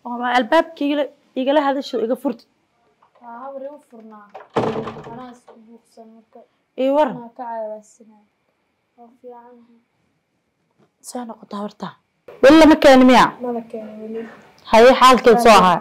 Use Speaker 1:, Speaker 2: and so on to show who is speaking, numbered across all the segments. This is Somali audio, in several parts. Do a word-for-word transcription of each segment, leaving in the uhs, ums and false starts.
Speaker 1: وما الباب كي يقول هذا شو يقول فرت
Speaker 2: ها وري وفرنا أنا أسبوع سنة
Speaker 1: إيه ورا
Speaker 2: أنا كعب السنة وفي عنها
Speaker 1: سنة قطعتها ولا مكان مياه
Speaker 2: ما مكان ولي
Speaker 1: هاي حالك يسوعها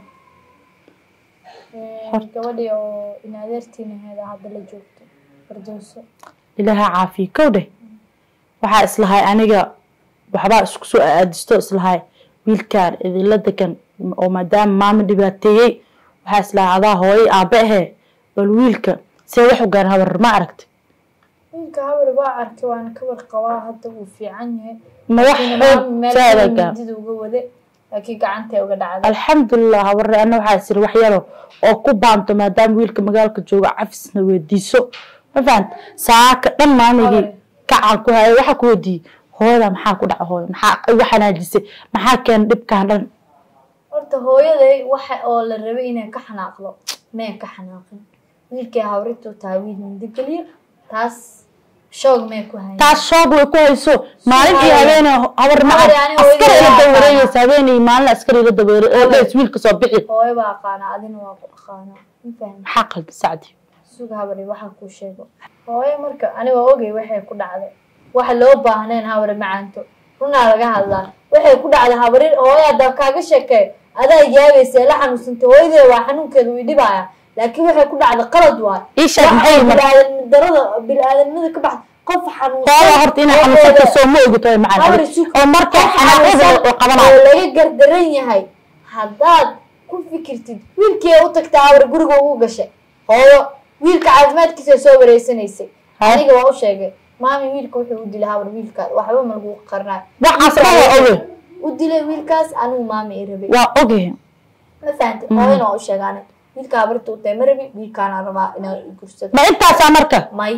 Speaker 2: gabadhii oo inaadeertiina heeda hadda la joogto Firdawso
Speaker 1: ilaaha caafiyo kowde waxa islahay aniga waxba isku soo aadisto islahay wiilkaan idin la degan oo maadaama maama dhibaateeyay waxa islahay adaa hooyo aabahe bal wiilka see wax u gaan habar ma aragtay
Speaker 2: wiilka habar baa arkay waan ka warqabaa hadda uu fiican yahay
Speaker 1: ma wax
Speaker 2: taadaga did uga wade laakiin gacanta uga dhacday
Speaker 1: alxamdulillah habar ana waxa isir wax yaro oo ku baanto maadaama wiilka magaalka jooga cafisna weydiiso ma fahant saaka dhan maanigi kacan ku hay waxa ku wadi hooyada maxaa ku dhaca hooyo maxaa ugu xanaajisay maxaa keen dhibkaan dhan
Speaker 2: horta hooyaday waxa oo la rabay inay ka xanaaqdo ma ka xanaaqin wiilkii hawrito taawiid mindigaliyo taas shoog ma ku hay
Speaker 1: taas shoog way ku hayso maalin iyo habeen habar ma askari la dawareeyay habeenay maalin askari la dawareeyay oo dhees wiilka soo bixi
Speaker 2: hooyo baa qaana adina waa ku qaana intaan
Speaker 1: xaqal bisacdi
Speaker 2: suuga habari waxa ku sheego hooyo marka aniga ogay waxay ku dhacday waxa loo baahneen habar macaanto runaa laga hadlaa waxay ku dhacday habarin hooyada kaaga sheekay adaa yaabaysa la xanuunsantay hooyada waa xanuunkeedu way dhibaya laakiin waxay ku dhacday qalad waay
Speaker 1: isha maxay
Speaker 2: maraadan darada bil aadanimada ka baxay qof xanuunsan
Speaker 1: hooyo horta inay xanuunsato soo ma ogto macaan oo marka xanaaqada oo qabanayo
Speaker 2: laga gardaran yahay hadaad ku fikirtid wiilkii u tagtaa habar guriga ugu gashay hooyo wiilka caafimaadkiisa soo wareysanaysay aniga waa u sheegay maami wiilka wuxuu u dilay habar wiilka waxba ma lagu qarnaa
Speaker 1: waxaas waa oge
Speaker 2: u dilay wiilkaas anigu maami i rabay
Speaker 1: waa oge
Speaker 2: ma fahanti hooyana waa u sheegaanay wiilka habarta u tahay marabi wiilkaana rabaa inaa gursado
Speaker 1: ma intaas marka
Speaker 2: may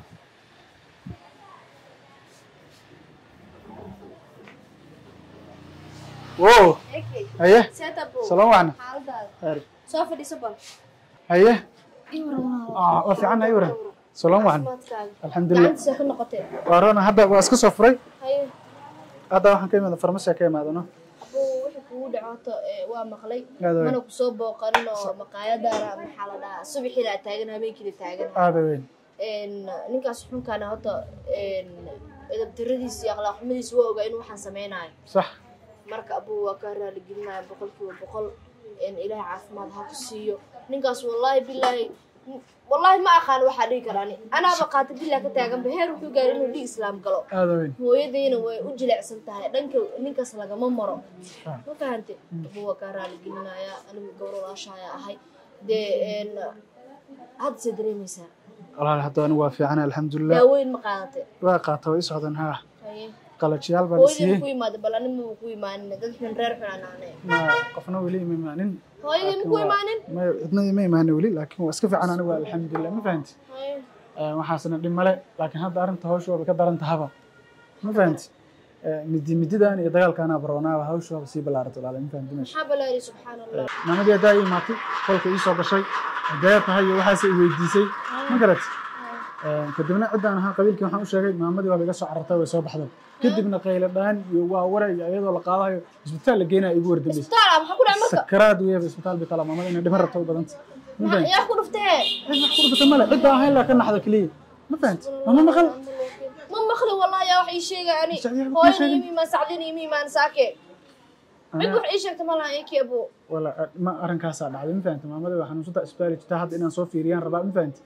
Speaker 3: wow haye salaam waana
Speaker 2: xaaladaada soo fadhiiso bal
Speaker 3: haye
Speaker 2: iwran
Speaker 3: ah waa fiican ay waran salaam waana alxamdulillah
Speaker 2: inta ka noqotay
Speaker 3: warana hadda waa iska soo furay
Speaker 2: haye
Speaker 3: hadda waxaan ka imaado farmasiga ka imaadano
Speaker 2: wuxuu kugu dhacato waa maqlay mana ku soo booqan oo maqaayadaara maxaa la dhahaa subaxii la taagan habeenkii la taagan
Speaker 3: aada weyn
Speaker 2: een ninkaas xunkaana hada een edab daradiisa iyo akhlaaq xumadiisa waa ogaa inuu waxaan sameeynayo
Speaker 3: sax
Speaker 2: marka abuu waa ka raali gelinayo boqolkiiba boqol in ilaahay caafimaad ha ku siiyo ninkaas wallahi billahi wallahi ma aqaan waxa dhigi karaan ana ba qaata billahi ka taagan beher wuxuu gaaray inuu dhig islaam galo
Speaker 3: aada weyn
Speaker 2: hooyadayna way u jilecsan tahay dhanka ninkaas laga ma maro ma fahantay abuu waa ka raali gelinaya anigu gowralaashaya ahay de een had sidreemisa
Speaker 3: walaal hadda anigu waa fiican alxamdulillah
Speaker 2: daaweyn ma qaadatay
Speaker 3: waa qaatay way socdaan ha
Speaker 2: haye
Speaker 3: qalajiyaal baa
Speaker 2: hooyadii
Speaker 3: siiyay
Speaker 2: ku yimaado balan ma ku imaanin dad xun reer xanaanay
Speaker 3: ma qofna wali ma imaanin
Speaker 2: hooyadii ma ku imaanin
Speaker 3: ma idna ma imaanin wali laakiin waa iska fiican anigu alxamdulillah ma fahanti
Speaker 2: haye
Speaker 3: ee waxaasna dhimale laakiin hadda arinta hawshu waa ka daran tahaba ma fahanti ee midi mididan iyo dagaalkana baroonaa hawshu waa si balaarto walaal ma fahanti meesha
Speaker 2: xabalaari subhanallah
Speaker 3: maamada daay maati qolka ii soo gashay deer tahay waxaas ay weydiisay ma garat ee kadibna cidaan ahaa qabiilkii waxaan u sheegay maamadii waa iga soo carartay way soo baxday kadibna qayl dhaan iyo waa waray iyadoo la qaadayo isbitaal la geenay igu wardamay
Speaker 2: isbitaal waxa ku dhacay marka
Speaker 3: sakaraad weey isbitaal bi kala maamada inay dhimar rabto badanta
Speaker 2: yaa ku dhuftay
Speaker 3: wax ku dhuftay mala cid aan la ka naxdo kaliya ma fahanti ma maqal
Speaker 2: ma maqli wallahi yaa wax ii sheegay ani hooyadii mi ma sacdini mi ma saake mid wax ii sheegtay malaha ee kiibo
Speaker 3: wala ma arinkaas dhacday ma fahanti maamada waxaan usoo isbitaal jirta hadda inaan soo fiiriyaan rabaa ma fahanti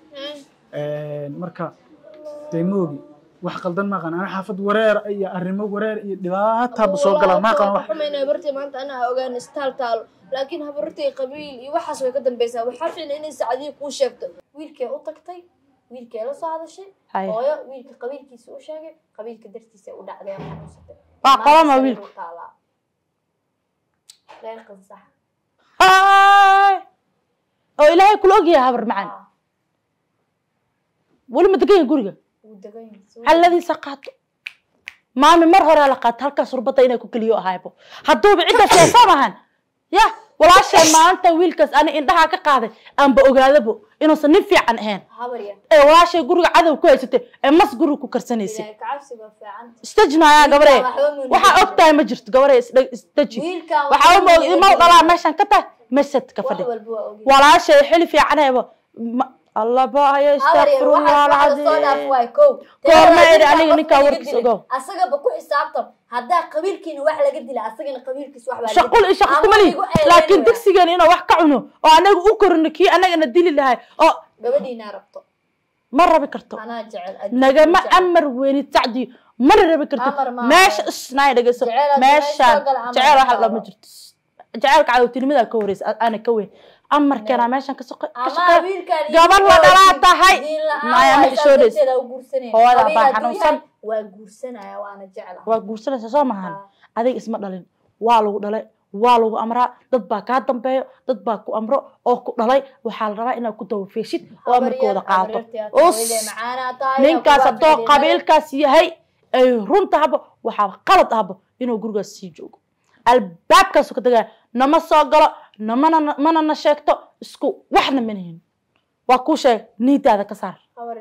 Speaker 3: ee marka deemoogi wax qaldan ma qaan ana xaafad wareer iyo arrimo wareer iyo dhibaato soo gala ma qaan wax
Speaker 2: xumeynaa bartay maanta ana ogaan istaal taal laakiin habartay qabiil iyo waxaas way ka dambaysaa waxa fiican inay sacadiyo ku sheegto wiilkee u tagtay wiilkee la soo hadashay hooyo wiilka qabiilkiisa u sheegay qabiilka dartiisa u dhacday xanuunsatay
Speaker 1: waa qalama wiilka
Speaker 2: reer qansax
Speaker 1: hay oo ilaahay kula ogyahay habar macaan wali ma degay guriga alladii saqato maami mar hore la qaat halka surbada inay ku kaliyo ahaybo hadduu cida fiirsanahan ya walaashay maanta wiilkaas ani indhaha ka qaaday aan ba ogaadabo inuusan nin fiican ahayn
Speaker 2: habarya
Speaker 1: ee walaashay guriga cadow ku haysatay ee mas guriga ku karsanaysay
Speaker 2: ilaahay kacabsiga fiican
Speaker 1: istajnaya gabarey waxa ogtahay ma jirto gabarey istaji waxa u moog ima dhalaa meeshan ka tahay mesad ka fadhi walaashay xili fiican ayba الله بايا استغفر الله العظيم كورما إذا أنا نكا وركس أجو
Speaker 2: أسرع بكو حسابته هذا قبيل كين واحد لقد لا أسرع قبيل كيس واحد
Speaker 1: شقول إيش أقولي لكن دكسي جاني أنا واحد كعنو وأنا أكر إنكي أنا أنا دليل لهاي أه
Speaker 2: ببدي نعرفته
Speaker 1: مرة بكرته
Speaker 2: أنا جعل
Speaker 1: نجمع أمر وين التعدي مرة بكرته ماش الصناعي دقيسة ماش جعل واحد لا مجرد جعلك على تلميذ كوريس أنا كوي أمر كنا ماشان كسق كسق قبل ولا لا تهاي ما يعمل شوريس هو هذا بحنا وصل
Speaker 2: وجورسنا يا وأنا جعله
Speaker 1: وجورسنا سوا معهن هذا اسمه دلين والو دلين والو أمره ضد باكات تنبيه ضد باكو أمره أو دلين وحال رأي إنه كنت وفيشت وأمر كودا قاطع أوس من كاس الدو قبيل كاس يهي رون تهبه وحال قلط هبه إنه جورج سيجوج الباب كاس كده نما صاقلا نما ما نشكته اسكو واحنا منهم وكوشة نيت هذا كسر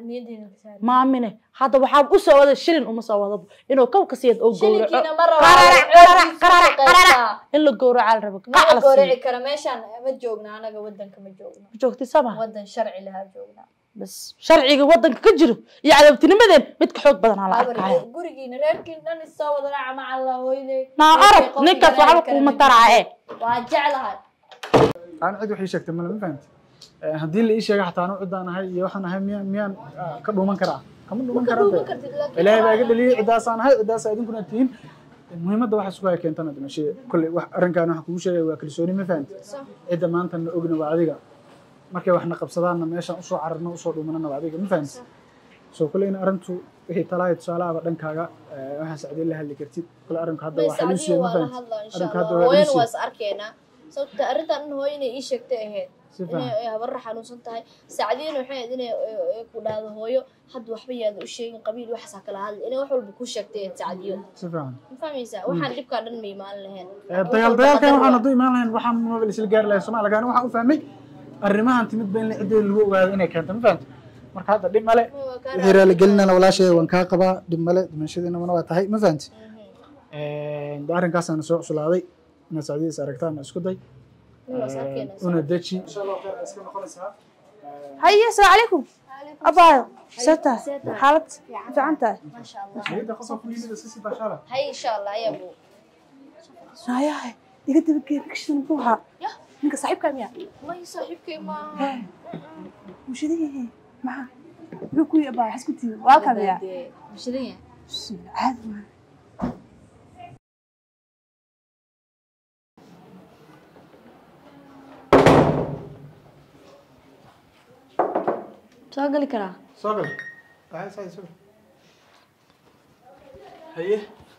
Speaker 1: ما منه هذا وحاب أسوى هذا الشرين وما سوى هذا إنه كم كسيد أو جورع قرر قرر قرر قرر إلا جورع على ربك
Speaker 2: ما على جورع كرماشان ما جوجنا أنا جودن كم جوجنا
Speaker 1: جوجتي سما
Speaker 2: ودن شرعي لها جوجنا
Speaker 1: بس شرعي ودن كجرو يعني بتني مدن متكحوك بدن على
Speaker 2: عقايا جورجينا لكن أنا الصوت ضلع مع الله ويلي
Speaker 1: ما أعرف نكت وحبك ومترعى إيه
Speaker 2: وجعلها
Speaker 3: أنا عيد وحي شكت من ما فهمت هدي اللي إيش يا حتى أنا عدنا هاي يوحنا هاي ميان ميان كبر من كرا كم من كرا لا يبقى قد لي عداس أنا هاي عداس أيدين كنا تين المهم ده واحد سواء كنت أنا ماشي كل واحد أرن كانوا حكوا شيء وكرسوني ما فهمت إذا ما أنت نقولنا بعديك markay waxna qabsadaan meeshan u soo cararno u soo dhumanana baadiga ma fahanti soo kuleena arintu wixii talaay tusaalaha dhankaaga waxa sacdii la hadli kartid kul arinka hadda waxa uu sheegay ma fahanti arinka hadda
Speaker 2: waa waas arkeena sababta arintan hooyo inay ii sheegtay ahayd inay habar xanuunsan tahay sacdiina waxay inay ku dhaado hooyo had waxba yaad u sheegin qabiil waxa kala hadal inay wax walba ku sheegtay sacdiyo
Speaker 3: sifaan
Speaker 2: ma fahmaysa waxaan dibka dhan ma imaan lahayn
Speaker 3: dagaal dagaalkan waxaan haduu imaan lahayn waxaan mobile isla gaar lahayn Soomaaliga waxa uu fahmay arrimahan timid been la ciiday lagu ogaado inay keento ma fahanto marka hadda dhib male wixii raali gelinana walaashay waan ka qabaa dhib male dimashadiina mana waa tahay ma fahanti ee daarinkaas aan soo cuslaaday ina saadiis aragtaan isku day una dachi insha Allah khair iska noqonaysa
Speaker 1: هيا السلام عليكم أبا ستة حالة فعنتها
Speaker 2: ما شاء الله
Speaker 3: هيدا خصو كلينا اساسي باشاله
Speaker 2: هاي ان شاء الله يا ابو
Speaker 1: هيا دقت بكير كشن بوها ninka saaxiibka miya
Speaker 2: ma saaxiibkay ma
Speaker 1: mushadii ma wuxuu ku yaba xisku tii waa ka miya
Speaker 2: mushadii
Speaker 1: aad ma soo gali kara
Speaker 3: soo gali waxay say soo haye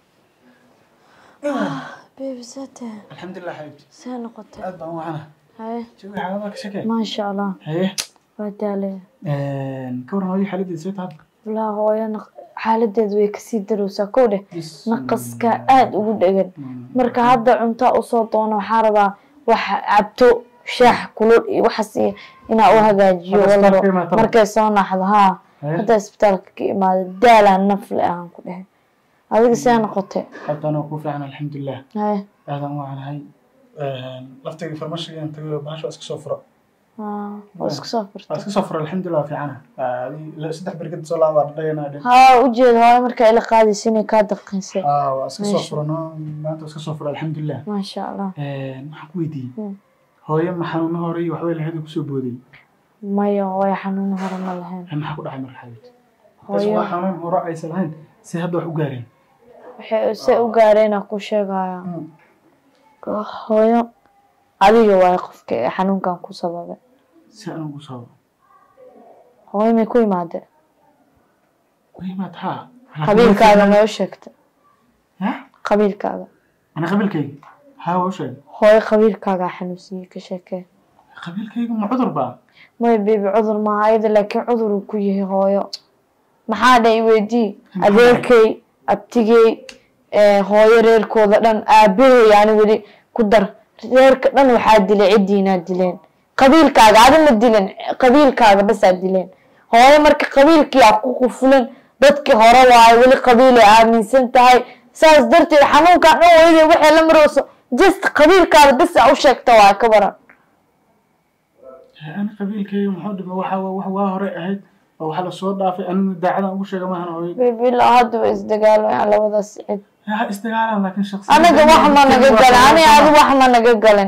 Speaker 1: بيبي ساتة
Speaker 3: الحمد لله حبيبتي
Speaker 1: سنة قطع
Speaker 3: أبا وأنا
Speaker 1: هاي
Speaker 3: شوفي عالمك شكل
Speaker 1: ما شاء الله
Speaker 3: هاي
Speaker 1: ودالي
Speaker 3: كورنا هاي حالتي سويتها
Speaker 1: لا هو أنا حالتي ذوي كسي دروسة كوده نقص كأد وجود مركا هذا عنتا أصوتون وحاربة وح عبتو شاح كلول وحسي إنا أوها جيو ولا مركا صونا حظها هذا سبتالك ما دالا النفل أهم كده هذا سنة قطع
Speaker 3: حتى أنا أقول فعلا الحمد لله
Speaker 1: هاي
Speaker 3: هذا مو عن هاي لفتي فرمشي أنت بعشر أسك صفرة
Speaker 1: آه أسك صفرة
Speaker 3: أسك صفرة الحمد لله في عنها لا سدح بركة صلاة وردينا
Speaker 1: ها وجد هاي مركا إلى قاضي سنة كاد قنسي
Speaker 3: آه أسك صفرة أنا ما أنت أسك صفرة الحمد لله
Speaker 1: ما شاء الله
Speaker 3: ما حكويتي هو يوم حنون هوري وحوي لهذا كسبودي
Speaker 1: ما هو يحنون هرم لهن
Speaker 3: هم حكوا دحين مرحبا بس هو حنون هو رئيس لهن سهد وحو قارين
Speaker 1: waxay si u gaareen ku sheegaya hooyo adiga waa qofka xanuunkan ku sababay
Speaker 3: si aan ugu sabab
Speaker 1: hooyo ma ku imaade
Speaker 3: ku imaad ha
Speaker 1: qabiilkaaga ma u sheegtay
Speaker 3: ha
Speaker 1: qabiilkaaga
Speaker 3: ana qabiilkayga ha oo sheeg
Speaker 1: hooyo qabiilkaaga xanuunsiye ka sheekay
Speaker 3: qabiilkayga ma cudur baa
Speaker 1: ma bibi cudur ma hayda laakiin cudur ku yahay hooyo maxaa dhay weydii adeerkay abtigay ee hooyo reerkooda dhan aabahay yani wali ku dar
Speaker 2: reerka dhan waxaa dilay cidiinaa dileen qabiilkaaga adi ma dilen qabiilkaaga basaa dileen hooyo marka qabiilkii aa ku qufulan dadkii hore waayo weli qabiilay aaminsan tahay saas darteed xanuunkaan dhan weyday waxay la marayso just qabiilkaada bas aa u sheegta waa ka baran
Speaker 3: أنا قبيل كي محمد وحا وحا هوري أهيد وحا لسو دافي أنا داعدا أقول شيء ما أنا هوي
Speaker 2: بيبي لا هاد استقالوا يعني لو سعيد
Speaker 3: ها استقالا لكن شخصيا
Speaker 2: أنا ده واحد ما نقدر أنا هذا واحد ما نقدر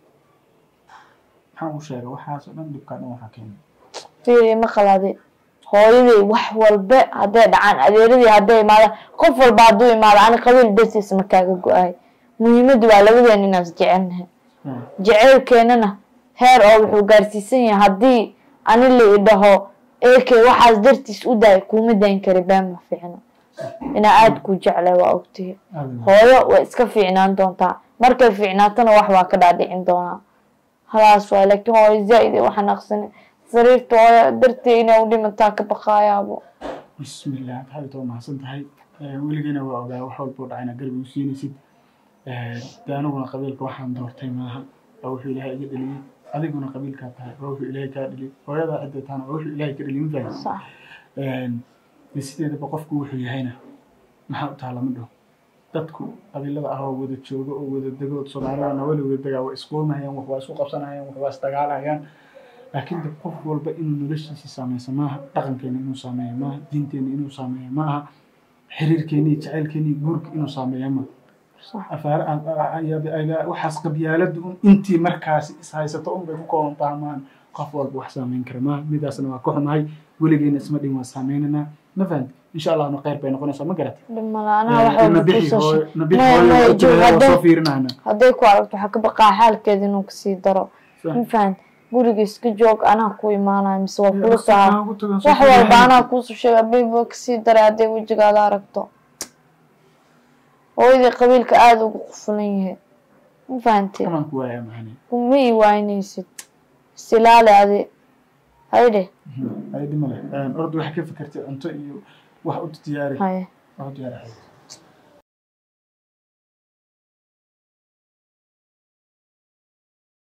Speaker 3: حاول شيء وحا سلام دكان وحا كين
Speaker 2: في مخلدي hooyaday wax walba haday dhacaan adeeradii haday imaada qof walba haduu imaado ani qabiil dartiis ma kaaga go'ay muhiimadu waa labadeen inaas jecelnahay jecelkeenana heer oo wuxuu gaarsiisan yahay hadii ani la idhaho eekay waxaas dartiis u daay kuma dayn kari baan ma fiicna ina aad ku jeclay waa ogtay hooyo way iska fiicnaan doontaa markay fiicnaatana wax waa ka dhaadhicin doonaa halaas waa laakiin hooyo zaid waxaan aqsanay sariirta hooyo dartii inay u dhimataa ka baqaayaabo
Speaker 3: bismillah tahay too mahadsan tahay weligeena waa ogaa wax walba dhacayna garbi u siinaysid daanuguna qabiilka waxaan doortay maaha oo wuxuu ilaahay iga dhaliyay adiguna qabiilka tahay oo wuxuu ilaahay ka dhaliyay hooyada cidda taana oo wuxuu ilaahay ka dhaliyay ma
Speaker 2: sax
Speaker 3: een sideeda qofku wuxuu yahayna maxaa u taala ma dhaw dadku qabiilada ah oo wada jooga oo wada dagood Soomaaliyana wali wada dagaa way isku maayaan wax waa isku qabsanayaan wax waa isdagaalayaan laakiin dad qof walba inuu noloshiisa saameeyo maaha dhaqankeena inuu saameeyo maaha diinteena inuu saameeyo maaha xiriirkeena jacaylkeena guurka inuu saameeyo maaha afaar ayaaba waxaas qabyaaladu intii markaas is haysato un bay ku koontaan qof walba wax saameyn kara maaha midaasna waa ku xumahay weligeena isma dhin waa saameynana ma fahant insha Allah no qeyb bay noqonaysaa ma garat
Speaker 2: dhimalaana waxa
Speaker 3: nabii hooyo nabii hooyo soo fiirinayna
Speaker 2: haday ku aragto waxa ka baqaa xaalkeeda inuu ka sii daro ma fahant guriga iska joog anaa ku imaanay mise waa kula saa wax walba anaa ku soo sheegay bayba ka sii daray haday wajigaada aragto hooyadii qabiilka aad ugu qufulan yahay ma fahantay
Speaker 3: anaa ku waaya maani
Speaker 2: kuma ii waynaysid silaale adi hayde
Speaker 3: hayde male ordu wax ka fikirtay cunto iyo wax u diyaari
Speaker 2: haye
Speaker 3: wax diyaari